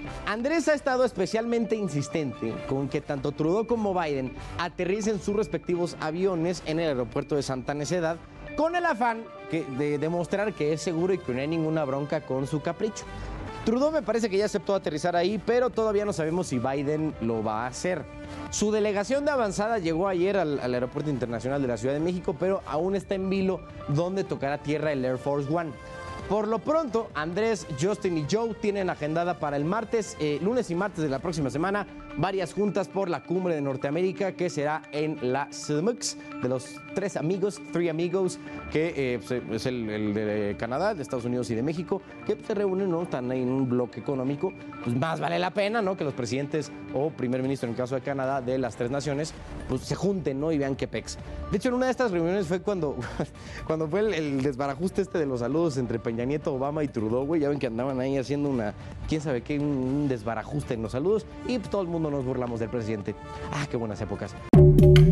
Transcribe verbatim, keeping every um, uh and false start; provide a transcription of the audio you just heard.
Andrés ha estado especialmente insistente con que tanto Trudeau como Biden aterricen sus respectivos aviones en el aeropuerto de Santa Necedad con el afán que, de demostrar que es seguro y que no hay ninguna bronca con su capricho. Trudeau me parece que ya aceptó aterrizar ahí, pero todavía no sabemos si Biden lo va a hacer. Su delegación de avanzada llegó ayer al, al Aeropuerto Internacional de la Ciudad de México, pero aún está en vilo donde tocará tierra el Air Force One. Por lo pronto, Andrés, Justin y Joe tienen agendada para el martes, eh, lunes y martes de la próxima semana, varias juntas por la Cumbre de Norteamérica, que será en la C D M X, de los tres amigos, three amigos, que eh, pues, es el, el de Canadá, de Estados Unidos y de México, que se reúnen, ¿no? Están ahí en un bloque económico. Pues más vale la pena, ¿no?, que los presidentes o primer ministro, en el caso de Canadá, de las tres naciones, pues se junten, ¿no?, y vean qué pex. De hecho, en una de estas reuniones fue cuando, cuando fue el, el desbarajuste este de los saludos entre Peña Nieto, Obama y Trudeau, güey. Ya ven que andaban ahí haciendo una, quién sabe qué, un, un desbarajuste en los saludos, y pues todo el mundo nos burlamos del presidente. Ah, qué buenas épocas.